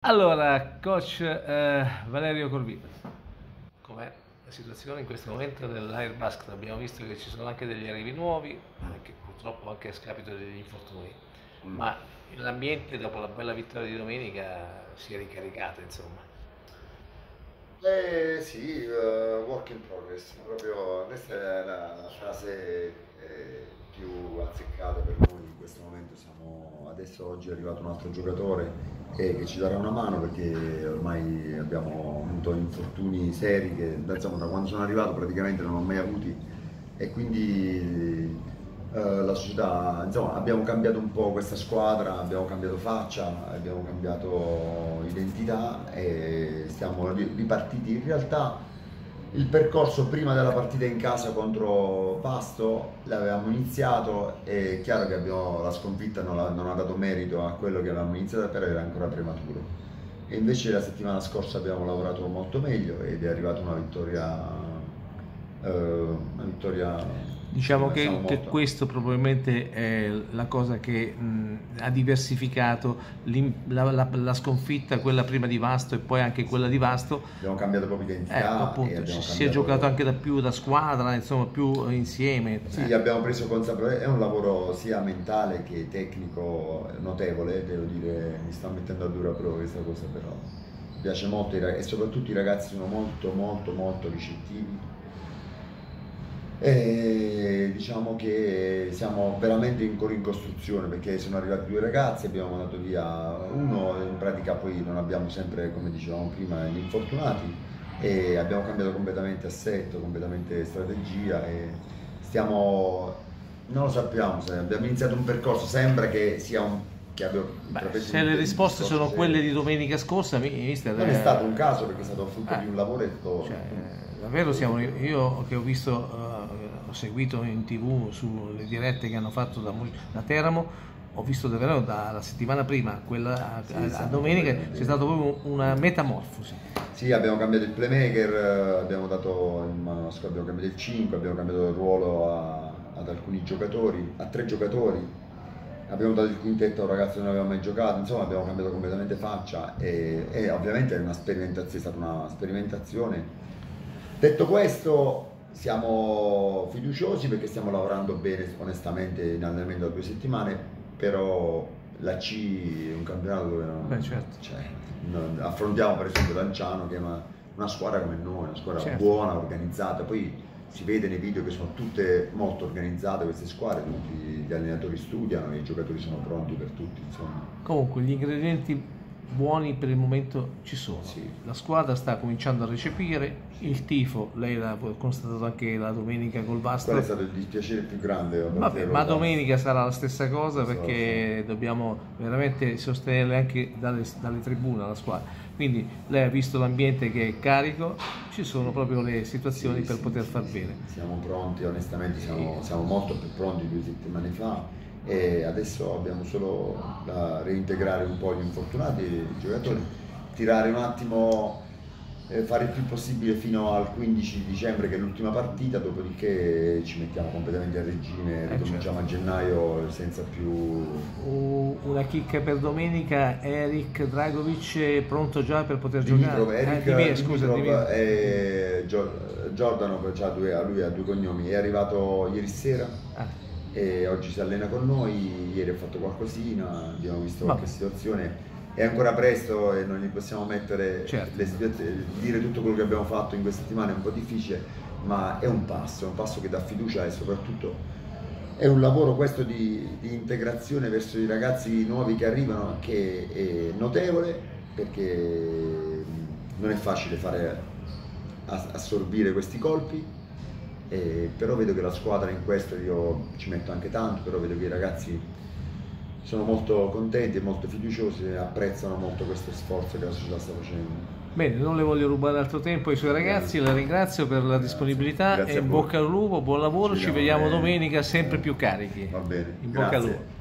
Allora, coach Valerio Corvino, com'è la situazione in questo momento dell'Airbasket? Abbiamo visto che ci sono anche degli arrivi nuovi, anche, purtroppo anche a scapito degli infortuni, ma l'ambiente dopo la bella vittoria di domenica si è ricaricato, insomma. Sì, work in progress, proprio questa è la frase più azzeccata per noi in questo momento. Adesso oggi è arrivato un altro giocatore che ci darà una mano perché ormai abbiamo avuto infortuni seri che insomma, da quando sono arrivato praticamente non ho mai avuti e quindi la società, insomma, abbiamo cambiato un po' questa squadra, abbiamo cambiato faccia, abbiamo cambiato identità e stiamo ripartiti. In realtà il percorso prima della partita in casa contro Pasto l'avevamo iniziato, è chiaro che la sconfitta non ha dato merito a quello che avevamo iniziato, però era ancora prematuro. E invece la settimana scorsa abbiamo lavorato molto meglio ed è arrivata una vittoria. Diciamo Siamo che molto. questo probabilmente è la cosa che ha diversificato la sconfitta, quella prima di Vasto e poi anche quella di Vasto. Abbiamo cambiato proprio identità e Appunto, abbiamo si è giocato anche da più da squadra, insomma, più insieme. Sì, abbiamo preso consapevolezza, è un lavoro sia mentale che tecnico notevole, devo dire, mi sta mettendo a dura prova questa cosa, però mi piace molto e soprattutto i ragazzi sono molto ricettivi. E diciamo che siamo veramente ancora in costruzione perché sono arrivati due ragazzi, abbiamo mandato via uno, in pratica poi non abbiamo sempre, come dicevamo prima, gli infortunati e abbiamo cambiato completamente assetto, completamente strategia e non lo sappiamo, se abbiamo iniziato un percorso, sembra che sia Se le risposte sono quelle di domenica scorsa, mister, non è stato un caso perché è stato frutto di un lavoretto. Davvero io che ho visto, ho seguito in TV sulle dirette che hanno fatto da Teramo, ho visto davvero dalla settimana prima quella a domenica c'è stata proprio una metamorfosi. Sì, abbiamo cambiato il playmaker, abbiamo cambiato il 5, abbiamo cambiato il ruolo ad alcuni giocatori, a 3 giocatori. Abbiamo dato il quintetto a un ragazzo che non aveva mai giocato, insomma abbiamo cambiato completamente faccia e ovviamente è stata una sperimentazione. Detto questo, siamo fiduciosi perché stiamo lavorando bene, onestamente, in allenamento da 2 settimane, però la C è un campionato dove affrontiamo per esempio Lanciano, che è una squadra come noi, una squadra buona, organizzata, poi si vede nei video che sono tutte molto organizzate queste squadre, tutti gli allenatori studiano e i giocatori sono pronti per tutti, insomma. Comunque gli ingredienti buoni per il momento ci sono, la squadra sta cominciando a recepire, il tifo, lei l'ha constatato anche la domenica col Vasto. Quello è stato il dispiacere più grande. Vabbè, ma domenica sarà la stessa cosa perché dobbiamo veramente sostenerle anche dalle tribune la squadra. Quindi lei ha visto l'ambiente che è carico, ci sono proprio le situazioni per poter far bene. Siamo pronti, onestamente siamo molto più pronti 2 settimane fa e adesso abbiamo solo da reintegrare un po' gli infortunati, i giocatori, tirare un attimo, fare il più possibile fino al 15 dicembre che è l'ultima partita, dopodiché ci mettiamo completamente a regime, ricominciamo a gennaio senza più. Una chicca per domenica, Eric Dragovic è pronto già per poter giocare? Giordano, lui ha 2 cognomi, è arrivato ieri sera e oggi si allena con noi, ieri ha fatto qualcosina, abbiamo visto qualche situazione. È ancora presto e non gli possiamo mettere le situazioni, dire tutto quello che abbiamo fatto in queste settimane è un po' difficile, ma è un passo che dà fiducia e soprattutto è un lavoro questo di integrazione verso i ragazzi nuovi che arrivano che è notevole perché non è facile assorbire questi colpi. Però vedo che la squadra in questo, io ci metto anche tanto, però vedo che i ragazzi sono molto contenti e molto fiduciosi e apprezzano molto questo sforzo che la società sta facendo. Bene, non le voglio rubare altro tempo ai suoi ragazzi, la ringrazio per la disponibilità e in bocca al lupo, buon lavoro, ci vediamo domenica sempre più carichi. Va bene, in bocca al lupo.